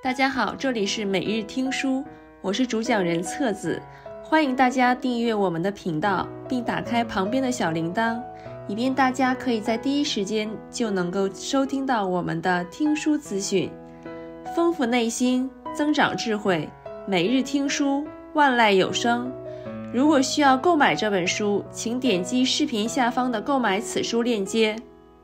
大家好，这里是每日听书，我是主讲人册子，欢迎大家订阅我们的频道，并打开旁边的小铃铛，以便大家可以在第一时间就能够收听到我们的听书资讯。丰富内心，增长智慧，每日听书，万籁有声。如果需要购买这本书，请点击视频下方的购买此书链接。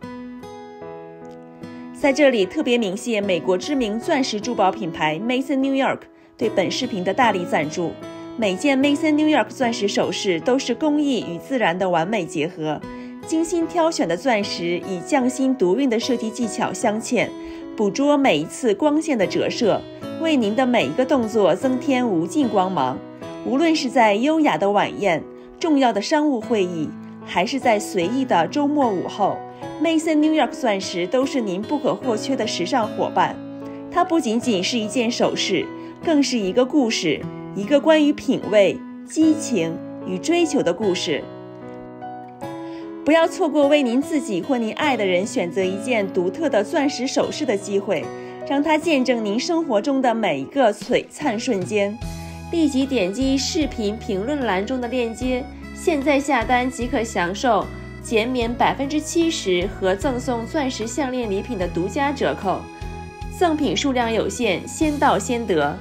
在这里特别鸣谢美国知名钻石珠宝品牌 Mason New York 对本视频的大力赞助。每件 Mason New York 钻石首饰都是工艺与自然的完美结合，精心挑选的钻石以匠心独运的设计技巧镶嵌，捕捉每一次光线的折射，为您的每一个动作增添无尽光芒。无论是在优雅的晚宴、重要的商务会议，还是在随意的周末午后， Mason New York 钻石都是您不可或缺的时尚伙伴。它不仅仅是一件首饰，更是一个故事，一个关于品味、激情与追求的故事。不要错过为您自己或您爱的人选择一件独特的钻石首饰的机会，让它见证您生活中的每一个璀璨瞬间。立即点击视频评论栏中的链接，现在下单即可享受减免70%和赠送钻石项链礼品的独家折扣，赠品数量有限，先到先得。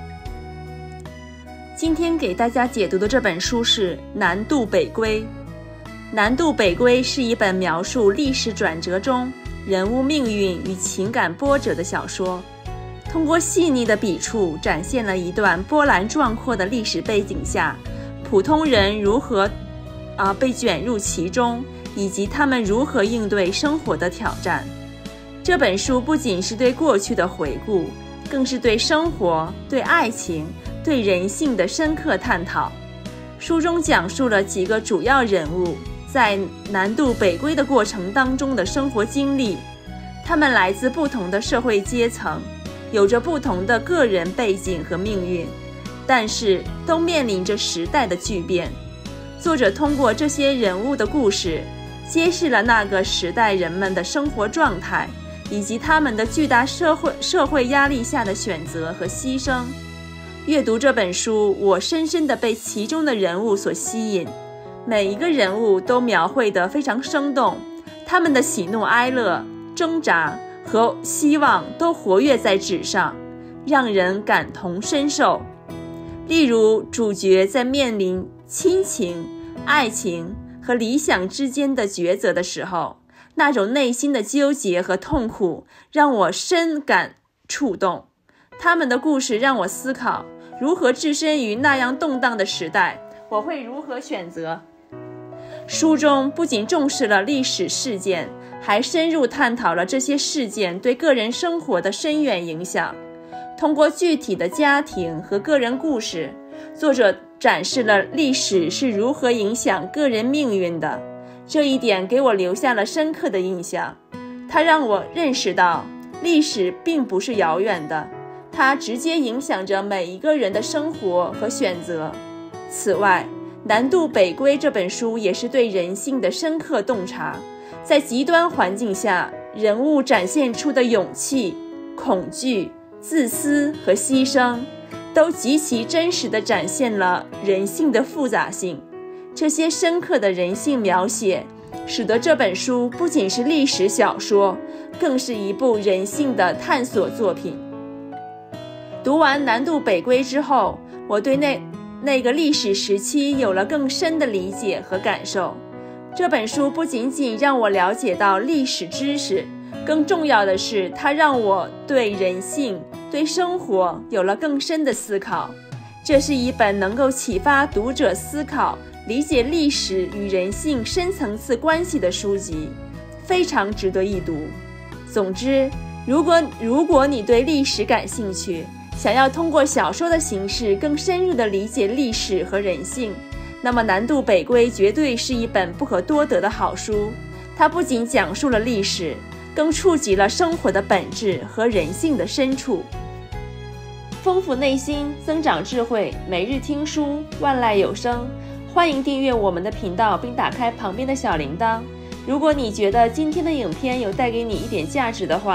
今天给大家解读的这本书是《南渡北归》。《南渡北归》是一本描述历史转折中人物命运与情感波折的小说，通过细腻的笔触展现了一段波澜壮阔的历史背景下普通人如何被卷入其中，以及他们如何应对生活的挑战。这本书不仅是对过去的回顾，更是对生活、对爱情、对人性的深刻探讨。书中讲述了几个主要人物在南渡北归的过程当中的生活经历，他们来自不同的社会阶层，有着不同的个人背景和命运，但是都面临着时代的巨变。作者通过这些人物的故事，揭示了那个时代人们的生活状态，以及他们的巨大社会压力下的选择和牺牲。阅读这本书，我深深地被其中的人物所吸引，每一个人物都描绘得非常生动，他们的喜怒哀乐、挣扎和希望都活跃在纸上，让人感同身受。例如，主角在面临亲情、爱情和理想之间的抉择的时候，那种内心的纠结和痛苦让我深感触动。他们的故事让我思考，如何置身于那样动荡的时代，我会如何选择。书中不仅重视了历史事件，还深入探讨了这些事件对个人生活的深远影响。通过具体的家庭和个人故事，作者展示了历史是如何影响个人命运的，这一点给我留下了深刻的印象。它让我认识到，历史并不是遥远的，它直接影响着每一个人的生活和选择。此外，《南渡北归》这本书也是对人性的深刻洞察，在极端环境下，人物展现出的勇气、恐惧、自私和牺牲，都极其真实地展现了人性的复杂性。这些深刻的人性描写，使得这本书不仅是历史小说，更是一部人性的探索作品。读完《南渡北归》之后，我对那个历史时期有了更深的理解和感受。这本书不仅仅让我了解到历史知识，更重要的是，它让我对人性、对生活有了更深的思考。这是一本能够启发读者思考、理解历史与人性深层次关系的书籍，非常值得一读。总之，如果你对历史感兴趣，想要通过小说的形式更深入地理解历史和人性，那么《南渡北归》绝对是一本不可多得的好书。它不仅讲述了历史，更触及了生活的本质和人性的深处。丰富内心，增长智慧，每日听书，万籁有声。欢迎订阅我们的频道，并打开旁边的小铃铛。如果你觉得今天的影片有带给你一点价值的话，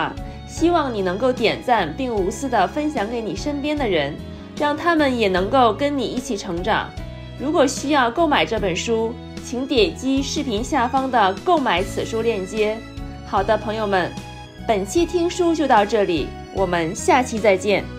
希望你能够点赞并无私地分享给你身边的人，让他们也能够跟你一起成长。如果需要购买这本书，请点击视频下方的购买此书链接。好的，朋友们，本期听书就到这里，我们下期再见。